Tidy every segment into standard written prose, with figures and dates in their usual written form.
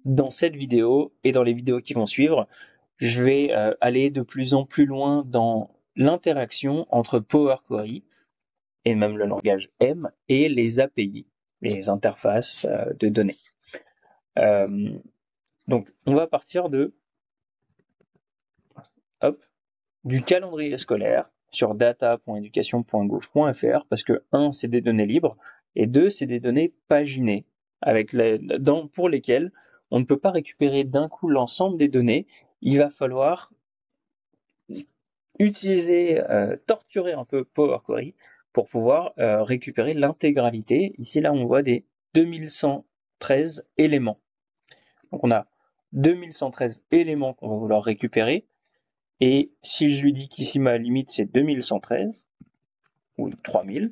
dans cette vidéo et dans les vidéos qui vont suivre, je vais aller de plus en plus loin dans l'interaction entre Power Query et même le langage M et les API, les interfaces de données. Donc, on va partir du calendrier scolaire sur data.education.gouv.fr parce que 1, c'est des données libres et 2, c'est des données paginées pour lesquelles on ne peut pas récupérer d'un coup l'ensemble des données. Il va falloir utiliser, torturer un peu Power Query pour pouvoir récupérer l'intégralité. Ici, là, on voit des 2113 éléments. Donc, on a 2113 éléments qu'on va vouloir récupérer. Et si je lui dis qu'ici, ma limite, c'est 2113, ou 3000,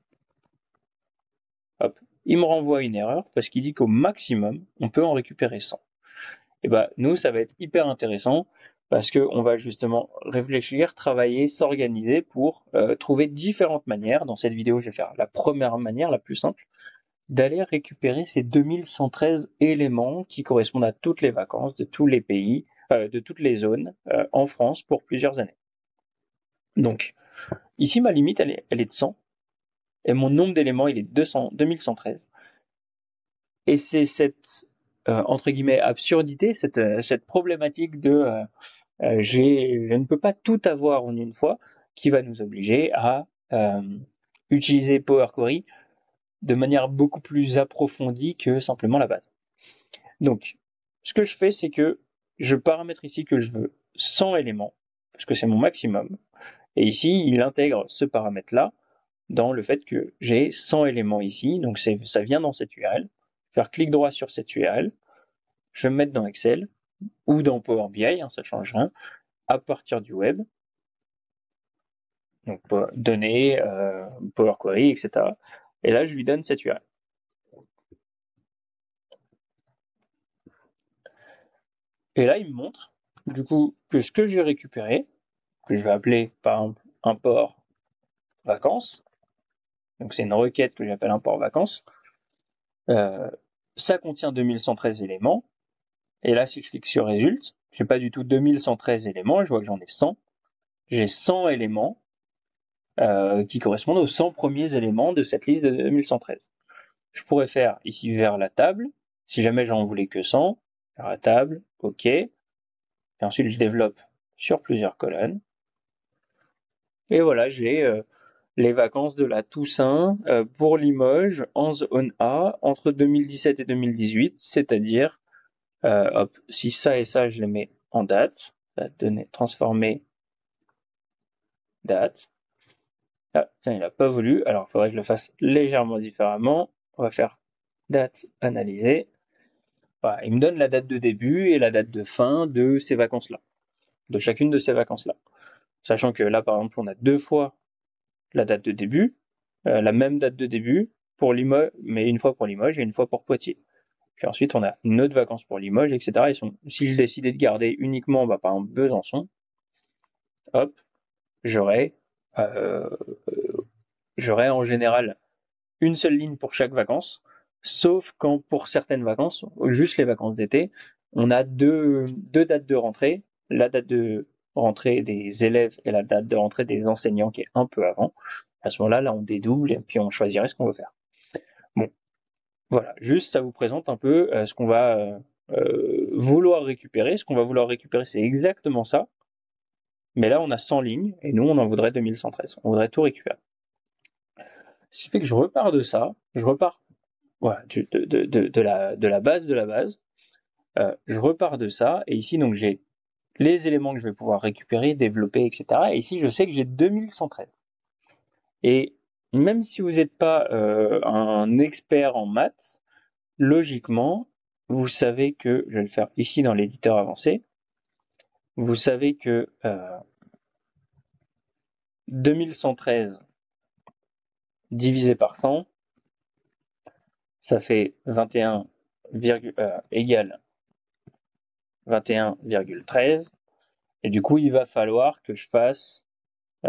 hop, il me renvoie une erreur parce qu'il dit qu'au maximum, on peut en récupérer 100. Et ben, nous, ça va être hyper intéressant parce qu'on va justement réfléchir, travailler, s'organiser pour trouver différentes manières. Dans cette vidéo, je vais faire la première manière, la plus simple, d'aller récupérer ces 2113 éléments qui correspondent à toutes les vacances de tous les pays, de toutes les zones en France pour plusieurs années. Donc, ici, ma limite, elle est de 100. Et mon nombre d'éléments, il est 2113. Et c'est cette, entre guillemets, absurdité, cette problématique de je ne peux pas tout avoir en une fois, qui va nous obliger à utiliser Power Query de manière beaucoup plus approfondie que simplement la base. Donc, ce que je fais, c'est que je paramètre ici que je veux 100 éléments, parce que c'est mon maximum, et ici, il intègre ce paramètre-là dans le fait que j'ai 100 éléments ici, donc ça vient dans cette URL, faire clic droit sur cette URL, je vais me mettre dans Excel, ou dans Power BI, ça ne change rien, à partir du web, donc données, Power Query, etc. Et là, je lui donne cette URL. Et là, il me montre, du coup, que ce que j'ai récupéré, que je vais appeler, par exemple, import vacances, donc c'est une requête que j'appelle import vacances, ça contient 2113 éléments, et là, si je clique sur Result, j'ai pas du tout 2113 éléments, je vois que j'en ai 100. J'ai 100 éléments qui correspondent aux 100 premiers éléments de cette liste de 2113. Je pourrais faire ici vers la table, si jamais j'en voulais que 100, vers la table, OK. Et ensuite, je développe sur plusieurs colonnes. Et voilà, j'ai les vacances de la Toussaint pour Limoges en zone A entre 2017 et 2018, c'est-à-dire, si ça et ça, je les mets en date, données transformer date. Ah, tiens, il n'a pas voulu, alors il faudrait que je le fasse légèrement différemment. On va faire date analysée. Voilà, il me donne la date de début et la date de fin de ces vacances-là, de chacune de ces vacances-là. Sachant que là, par exemple, on a 2 fois la date de début, la même date de début pour Limoges, mais une fois pour Limoges et une fois pour Poitiers. Puis ensuite, on a une autre vacance pour Limoges, etc. Si je décidais de garder uniquement, par exemple, Besançon, hop, j'aurais en général une seule ligne pour chaque vacance, sauf quand pour certaines vacances, juste les vacances d'été, on a deux dates de rentrée, la date de rentrée des élèves et la date de rentrée des enseignants qui est un peu avant. À ce moment-là, on dédouble et puis on choisirait ce qu'on veut faire. Bon, voilà, juste ça vous présente un peu ce qu'on va vouloir récupérer. Ce qu'on va vouloir récupérer, c'est exactement ça. Mais là, on a 100 lignes et nous, on en voudrait 2113. On voudrait tout récupérer. Ce qui fait que je repars de ça, voilà, de la base de la base. Je repars de ça, et ici, donc, j'ai les éléments que je vais pouvoir récupérer, développer, etc. Et ici, je sais que j'ai 2113. Et même si vous n'êtes pas un expert en maths, logiquement, vous savez que, je vais le faire ici dans l'éditeur avancé, vous savez que 2113 divisé par 100, ça fait 21, égale 21,13. Et du coup, il va falloir que je fasse, il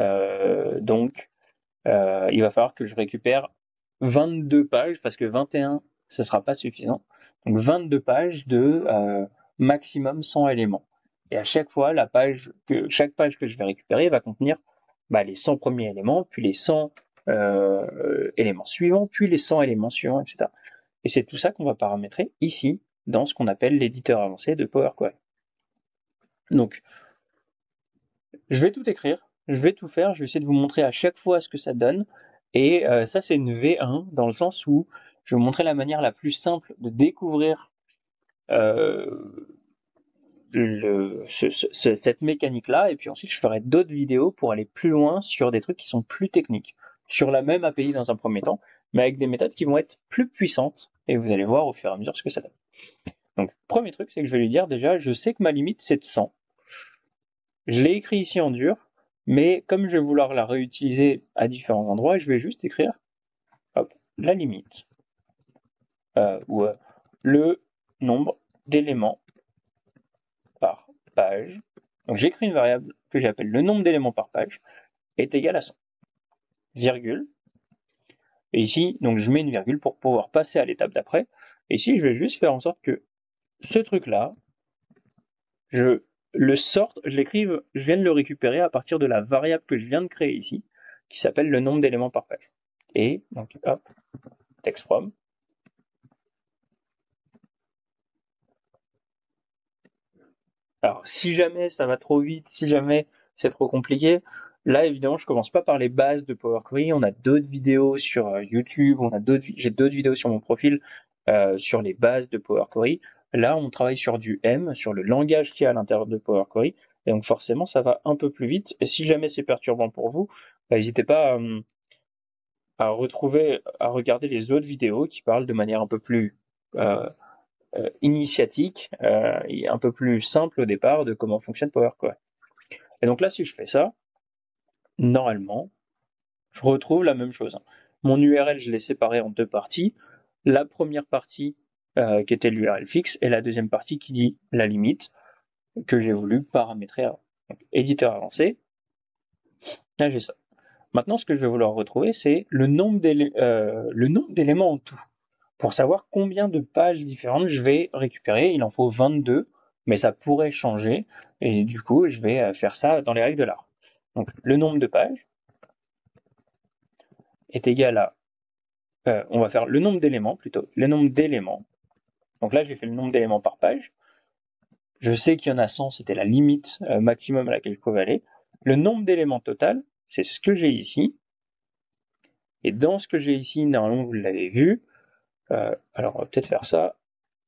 va falloir que je récupère 22 pages, parce que 21, ce sera pas suffisant. Donc 22 pages de maximum 100 éléments. Et à chaque fois, chaque page que je vais récupérer va contenir les 100 premiers éléments, puis les 100 éléments suivants, puis les 100 éléments suivants, etc. Et c'est tout ça qu'on va paramétrer ici, dans ce qu'on appelle l'éditeur avancé de Power Query. Donc, je vais tout écrire, je vais tout faire, je vais essayer de vous montrer à chaque fois ce que ça donne. Et ça, c'est une V1, dans le sens où je vais vous montrer la manière la plus simple de découvrir cette mécanique-là, et puis ensuite je ferai d'autres vidéos pour aller plus loin sur des trucs qui sont plus techniques, sur la même API dans un premier temps, mais avec des méthodes qui vont être plus puissantes, et vous allez voir au fur et à mesure ce que ça donne. Donc, premier truc, c'est que je vais lui dire déjà, je sais que ma limite c'est de 100. Je l'ai écrit ici en dur, mais comme je vais vouloir la réutiliser à différents endroits, je vais juste écrire la limite, ou le nombre d'éléments par page. Donc j'écris une variable que j'appelle le nombre d'éléments par page est égal à 100, virgule. Et ici, donc je mets une virgule pour pouvoir passer à l'étape d'après. Et ici, je vais juste faire en sorte que ce truc-là, je l'écrive, je viens de le récupérer à partir de la variable que je viens de créer ici, qui s'appelle le nombre d'éléments par page. Et donc, hop, text from. Alors, si jamais ça va trop vite, si jamais c'est trop compliqué, là, évidemment, je commence pas par les bases de Power Query. On a d'autres vidéos sur YouTube, j'ai d'autres vidéos sur mon profil sur les bases de Power Query. Là, on travaille sur du M, sur le langage qu'il y a à l'intérieur de Power Query. Et donc, forcément, ça va un peu plus vite. Et si jamais c'est perturbant pour vous, n'hésitez pas à regarder les autres vidéos qui parlent de manière un peu plus initiatique et un peu plus simple au départ de comment fonctionne Power Query. Et donc là, si je fais ça, normalement, je retrouve la même chose. Mon URL, je l'ai séparé en deux parties. La première partie qui était l'URL fixe et la deuxième partie qui dit la limite que j'ai voulu paramétrer avant. Donc, éditeur avancé, là j'ai ça. Maintenant, ce que je vais vouloir retrouver, c'est le nombre d'éléments en tout. Pour savoir combien de pages différentes je vais récupérer, il en faut 22, mais ça pourrait changer. Et du coup, je vais faire ça dans les règles de l'art. Donc, le nombre de pages est égal à... on va faire le nombre d'éléments, plutôt. Le nombre d'éléments. Donc là, j'ai fait le nombre d'éléments par page. Je sais qu'il y en a 100, c'était la limite maximum à laquelle je pouvais aller. Le nombre d'éléments total, c'est ce que j'ai ici. Et dans ce que j'ai ici, normalement, vous l'avez vu. Alors, on va peut-être faire ça.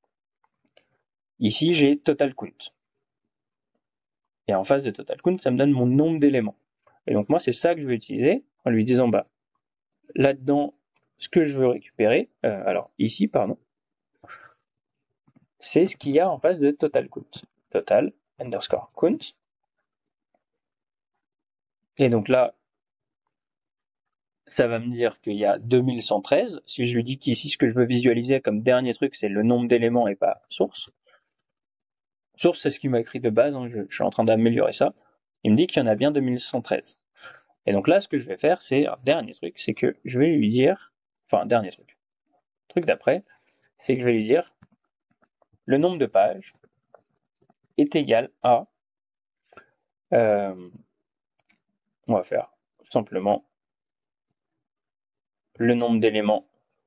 Ici, j'ai total count. Et en face de total count, ça me donne mon nombre d'éléments. Et donc moi, c'est ça que je vais utiliser en lui disant, là-dedans, ce que je veux récupérer, alors ici, pardon, c'est ce qu'il y a en face de total count. Total underscore count. Et donc là, ça va me dire qu'il y a 2113. Si je lui dis qu'ici, ce que je veux visualiser comme dernier truc, c'est le nombre d'éléments et pas source. Source, c'est ce qu'il m'a écrit de base, je suis en train d'améliorer ça. Il me dit qu'il y en a bien 2113. Et donc là, ce que je vais faire, c'est un dernier truc, c'est que je vais lui dire, enfin, dernier truc. Le truc d'après, c'est que je vais lui dire le nombre de pages est égal à, on va faire simplement le nombre d'éléments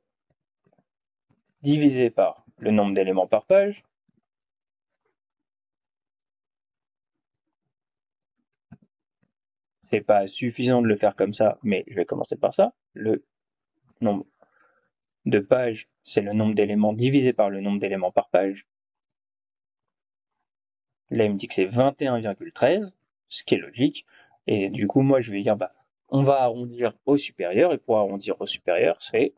divisé par le nombre d'éléments par page. C'est pas suffisant de le faire comme ça, mais je vais commencer par ça. Le nombre de pages, c'est le nombre d'éléments divisé par le nombre d'éléments par page. Là, il me dit que c'est 21,13, ce qui est logique. Et du coup, moi, je vais dire, on va arrondir au supérieur. Et pour arrondir au supérieur, c'est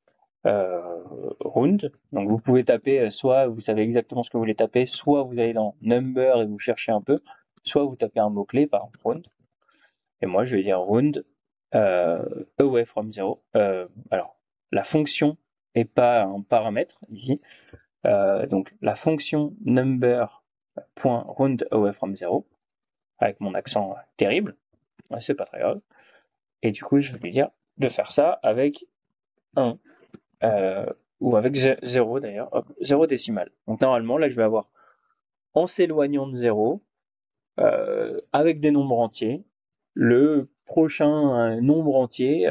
round. Donc, vous pouvez taper, soit vous savez exactement ce que vous voulez taper, soit vous allez dans number et vous cherchez un peu, soit vous tapez un mot-clé, par exemple round. Et moi, je vais dire round away from zero. Alors, la fonction n'est pas un paramètre ici. Donc, la fonction number.round away from zero, avec mon accent terrible, c'est pas très grave. Et du coup, je vais lui dire de faire ça avec un ou avec 0 d'ailleurs, hop, 0 décimal. Donc normalement, là, je vais avoir, en s'éloignant de 0, avec des nombres entiers, le prochain nombre entier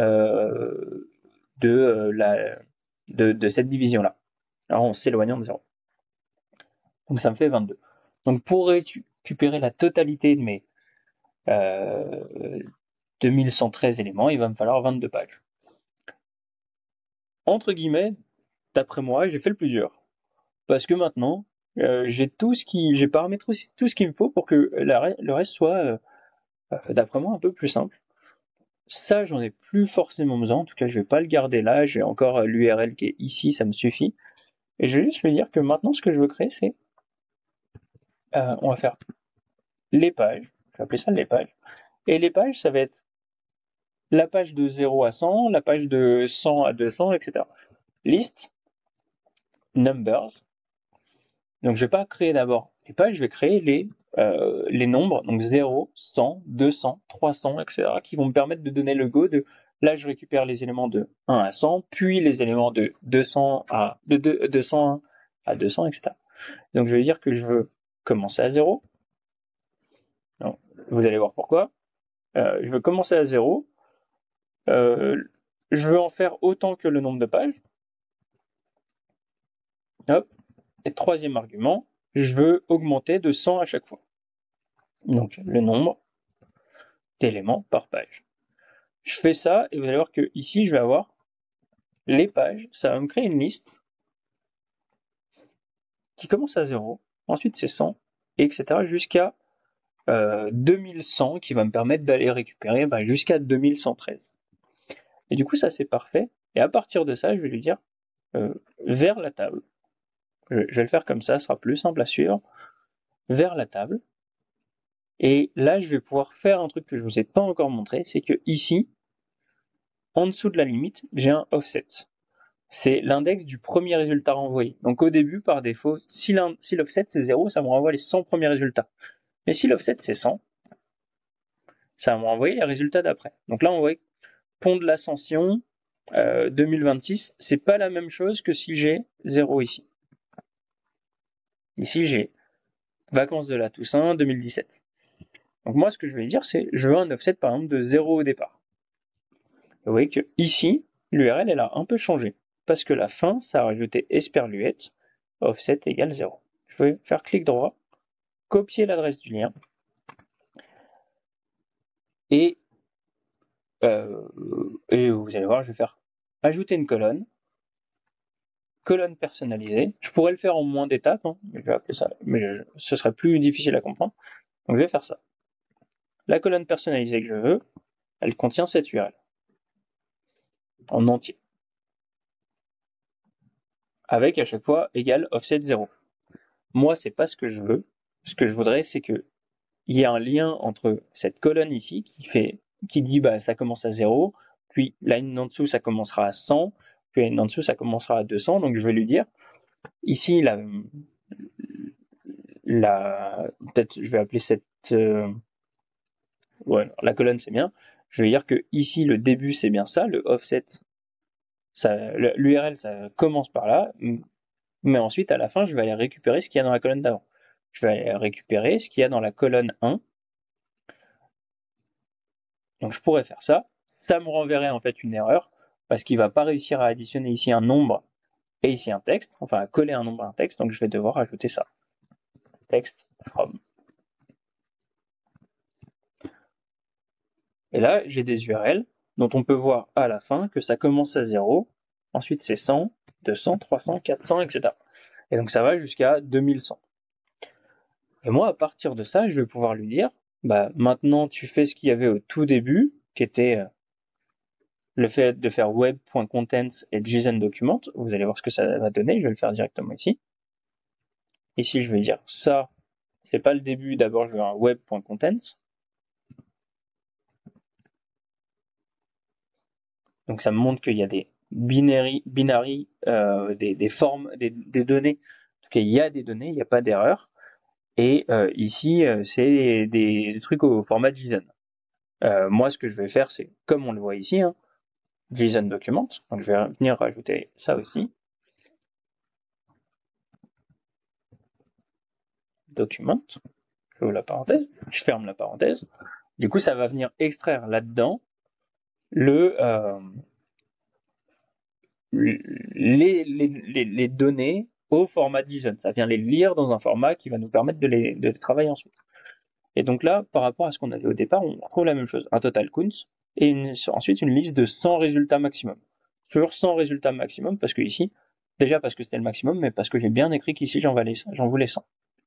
de cette division-là. Alors en s'éloignant de 0. Donc ça me fait 22. Donc pour récupérer la totalité de mes 2113 éléments, il va me falloir 22 pages. Entre guillemets, d'après moi, j'ai fait le plus dur. Parce que maintenant, j'ai paramétré tout ce qu'il me faut pour que le reste soit, d'après moi, un peu plus simple. Ça, j'en ai plus forcément besoin. En tout cas, je vais pas le garder là. J'ai encore l'URL qui est ici, ça me suffit. Et je vais juste me dire que maintenant, ce que je veux créer, c'est, on va faire les pages. Je vais appeler ça les pages. Et les pages, ça va être la page de 0 à 100, la page de 100 à 200, etc. List, numbers. Donc, je vais pas créer d'abord les pages, je vais créer les nombres, donc 0, 100, 200, 300, etc., qui vont me permettre de donner le go de, là, je récupère les éléments de 1 à 100, puis les éléments de 200 à 201 à 200, etc. Donc, je vais dire que je veux commencer à 0. Donc, vous allez voir pourquoi. Je veux commencer à 0. Je veux en faire autant que le nombre de pages. Hop. Et troisième argument, je veux augmenter de 100 à chaque fois. Donc, le nombre d'éléments par page. Je fais ça, et vous allez voir que ici, je vais avoir les pages. Ça va me créer une liste qui commence à 0, ensuite c'est 100, etc. jusqu'à 2100, qui va me permettre d'aller récupérer jusqu'à 2113. Et du coup, ça c'est parfait. Et à partir de ça, je vais lui dire vers la table. Je vais le faire comme ça sera plus simple à suivre. Vers la table. Et là, je vais pouvoir faire un truc que je vous ai pas encore montré, c'est que ici, en dessous de la limite, j'ai un offset. C'est l'index du premier résultat renvoyé. Donc au début, par défaut, si l'offset c'est 0, ça me renvoie les 100 premiers résultats. Mais si l'offset c'est 100, ça va me renvoyer les résultats d'après. Donc là, on voit pont de l'Ascension 2026, c'est pas la même chose que si j'ai 0 ici. Ici, j'ai vacances de la Toussaint 2017. Donc moi, ce que je vais dire, c'est je veux un offset par exemple de 0 au départ. Vous voyez que ici, l'URL elle a un peu changé parce que la fin, ça a rajouté esperluette, offset égale 0. Je vais faire clic droit, copier l'adresse du lien et vous allez voir, je vais faire ajouter une colonne personnalisée. Je pourrais le faire en moins d'étapes, mais je vais appeler ça, mais ce serait plus difficile à comprendre. Donc je vais faire ça. La colonne personnalisée que je veux, elle contient cette URL en entier, avec à chaque fois égal offset 0. Moi, c'est pas ce que je veux. Ce que je voudrais, c'est que il y ait un lien entre cette colonne ici qui dit ça commence à 0, puis la ligne en dessous ça commencera à 100, puis la ligne en dessous ça commencera à 200. Donc je vais lui dire ici peut-être je vais appeler cette la colonne c'est bien. Je vais dire que ici le début c'est bien ça, le offset, l'URL ça commence par là, mais ensuite à la fin je vais aller récupérer ce qu'il y a dans la colonne d'avant. Je vais aller récupérer ce qu'il y a dans la colonne 1. Donc je pourrais faire ça. Ça me renverrait en fait une erreur parce qu'il va pas réussir à additionner ici un nombre et ici un texte, enfin à coller un nombre à un texte. Donc je vais devoir ajouter ça. Text from. Et là, j'ai des URL dont on peut voir à la fin que ça commence à 0, ensuite c'est 100, 200, 300, 400, etc. Et donc ça va jusqu'à 2100. Et moi, à partir de ça, je vais pouvoir lui dire, maintenant tu fais ce qu'il y avait au tout début, qui était le fait de faire web.contents et JSON document. Vous allez voir ce que ça va donner. Je vais le faire directement ici. Ici, je vais dire ça, c'est pas le début. D'abord, je veux un web.contents. Donc ça me montre qu'il y a des binary, des formes, des données. En tout cas, il y a des données, il n'y a pas d'erreur. Et ici, c'est des trucs au format JSON. Moi, ce que je vais faire, c'est comme on le voit ici, JSON document. Donc je vais venir rajouter ça aussi. document, j'ouvre la parenthèse, je ferme la parenthèse. Du coup, ça va venir extraire là-dedans les données au format JSON. Ça vient les lire dans un format qui va nous permettre de les travailler ensuite. Et donc là, par rapport à ce qu'on avait au départ, on retrouve la même chose, un total counts, et ensuite une liste de 100 résultats maximum. Toujours 100 résultats maximum, parce que ici, déjà parce que c'était le maximum, mais parce que j'ai bien écrit qu'ici j'en voulais 100.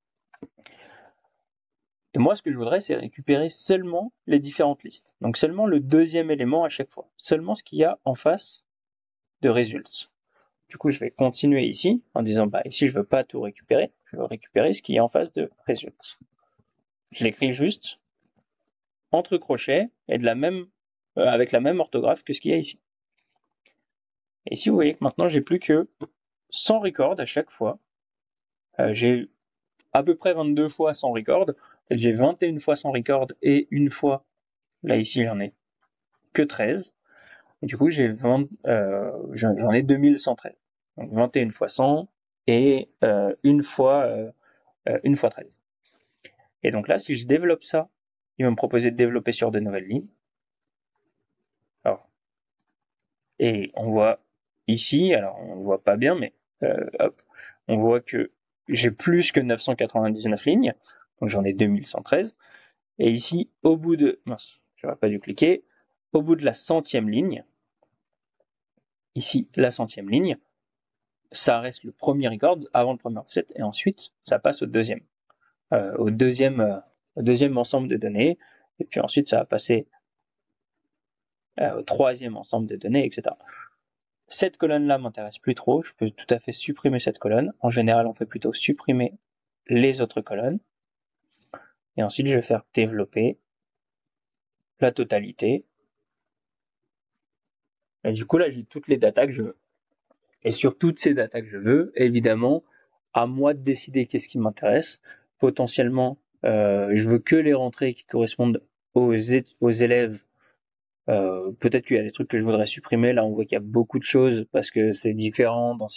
Et moi, ce que je voudrais, c'est récupérer seulement les différentes listes. Donc seulement le deuxième élément à chaque fois. Seulement ce qu'il y a en face de results. Du coup, je vais continuer ici, en disant, bah, ici, je veux pas tout récupérer. Je veux récupérer ce qui est en face de results. Je l'écris juste, entre crochets, et avec la même orthographe que ce qu'il y a ici. Et ici, vous voyez que maintenant, j'ai plus que 100 records à chaque fois. J'ai à peu près 22 fois 100 records. J'ai 21 fois 100 records et une fois, là ici, j'en ai que 13. Et du coup, j'en ai 2113. Donc 21 fois 100 et une fois 13. Et donc là, si je développe ça, il va me proposer de développer sur de nouvelles lignes. Alors, et on voit ici, alors on ne voit pas bien, mais hop, on voit que j'ai plus que 999 lignes, donc j'en ai 2113. Et ici, au bout de... Mince, j'aurais pas dû cliquer. Au bout de la 100e ligne, ici, la 100e ligne, ça reste le premier record avant le premier offset, et ensuite, ça passe au deuxième. Au deuxième ensemble de données, et puis ensuite, ça va passer au troisième ensemble de données, etc. Cette colonne-là m'intéresse plus trop, je peux tout à fait supprimer cette colonne. En général, on fait plutôt supprimer les autres colonnes. Et ensuite, je vais faire développer la totalité. Et du coup, là, j'ai toutes les datas que je veux. Et sur toutes ces datas que je veux, évidemment, à moi de décider qu'est-ce qui m'intéresse. Potentiellement, je veux que les rentrées qui correspondent aux élèves. Peut-être qu'il y a des trucs que je voudrais supprimer. Là, on voit qu'il y a beaucoup de choses parce que c'est différent dans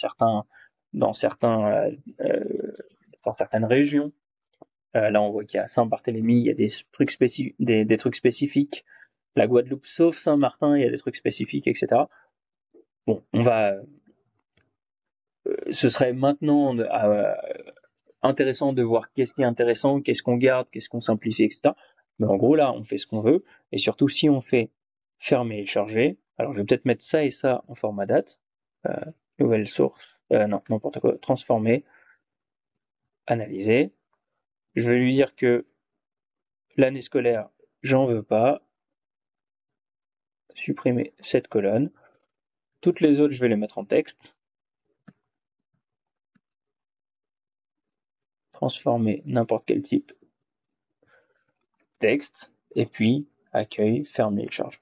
certaines régions. Là, on voit qu'il y a Saint-Barthélemy, il y a des trucs spécifiques. La Guadeloupe, sauf Saint-Martin, il y a des trucs spécifiques, etc. Bon, ce serait maintenant intéressant de voir qu'est-ce qui est intéressant, qu'est-ce qu'on garde, qu'est-ce qu'on simplifie, etc. Mais en gros, là, on fait ce qu'on veut. Et surtout, si on fait fermer et charger, alors je vais peut-être mettre ça et ça en format date. Nouvelle source, non, n'importe quoi, transformer, analyser. Je vais lui dire que l'année scolaire, j'en veux pas. Supprimer cette colonne. Toutes les autres, je vais les mettre en texte. Transformer n'importe quel type texte. Et puis, accueil, fermer, charge.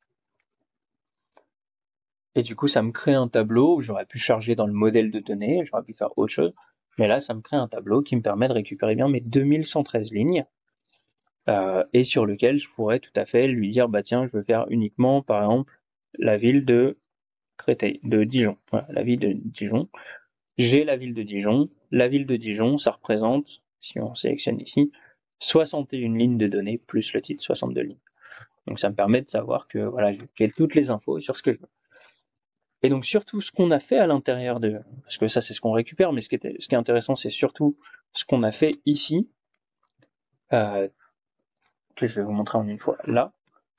Et du coup, ça me crée un tableau où j'aurais pu charger dans le modèle de données, j'aurais pu faire autre chose. Mais là, ça me crée un tableau qui me permet de récupérer bien mes 2113 lignes. Et sur lequel je pourrais tout à fait lui dire, bah tiens, je veux faire uniquement, par exemple, la ville de Créteil, de Dijon. Voilà, la ville de Dijon. J'ai la ville de Dijon. La ville de Dijon, ça représente, si on sélectionne ici, 61 lignes de données plus le titre, 62 lignes. Donc ça me permet de savoir que voilà, j'ai toutes les infos sur ce que je veux. Et donc surtout ce qu'on a fait à l'intérieur parce que ça c'est ce qu'on récupère, mais ce qui est intéressant c'est surtout ce qu'on a fait ici, que je vais vous montrer en une fois là.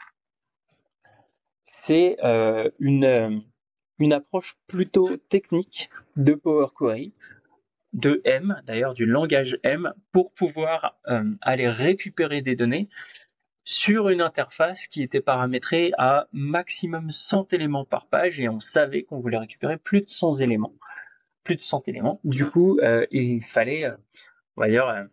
C'est une approche plutôt technique de Power Query, de M, d'ailleurs du langage M, pour pouvoir aller récupérer des données sur une interface qui était paramétrée à maximum 100 éléments par page, et on savait qu'on voulait récupérer plus de 100 éléments. Du coup, il fallait, on va dire,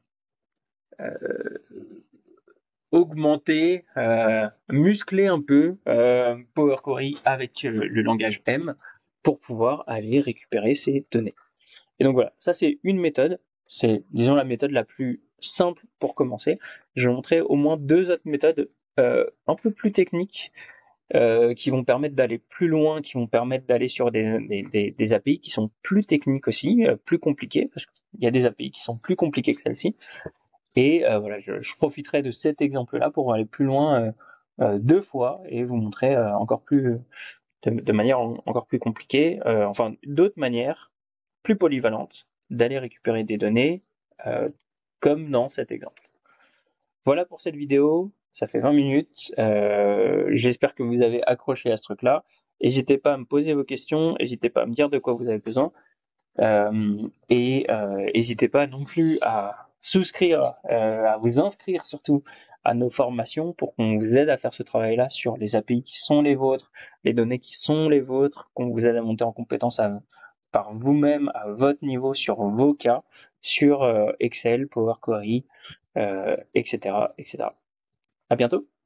augmenter, muscler un peu Power Query avec le langage M pour pouvoir aller récupérer ces données. Et donc voilà, ça c'est une méthode, c'est disons la méthode la plus simple pour commencer. Je vais montrer au moins deux autres méthodes un peu plus techniques qui vont permettre d'aller plus loin, qui vont permettre d'aller sur des API qui sont plus techniques aussi, plus compliquées, parce qu'il y a des API qui sont plus compliquées que celles-ci. Et voilà, je profiterai de cet exemple-là pour aller plus loin 2 fois et vous montrer encore plus de manière encore plus compliquée, enfin d'autres manières plus polyvalentes d'aller récupérer des données, comme dans cet exemple. Voilà pour cette vidéo, ça fait 20 minutes. J'espère que vous avez accroché à ce truc-là. N'hésitez pas à me poser vos questions, n'hésitez pas à me dire de quoi vous avez besoin. Et n'hésitez pas non plus à souscrire, à vous inscrire surtout à nos formations pour qu'on vous aide à faire ce travail-là sur les API qui sont les vôtres, les données qui sont les vôtres, qu'on vous aide à monter en compétence par vous-même à votre niveau sur vos cas, sur Excel, Power Query, etc., etc. À bientôt.